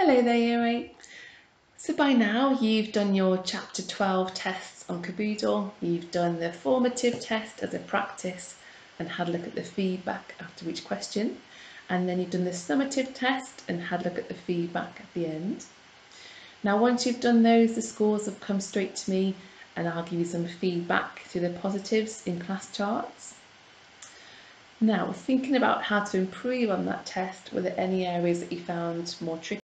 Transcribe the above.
Hello there, Year 8. So by now you've done your Chapter 12 tests on Caboodle, you've done the formative test as a practice and had a look at the feedback after each question, and then you've done the summative test and had a look at the feedback at the end. Now once you've done those, the scores have come straight to me and I'll give you some feedback through the positives in class charts. Now, thinking about how to improve on that test, were there any areas that you found more tricky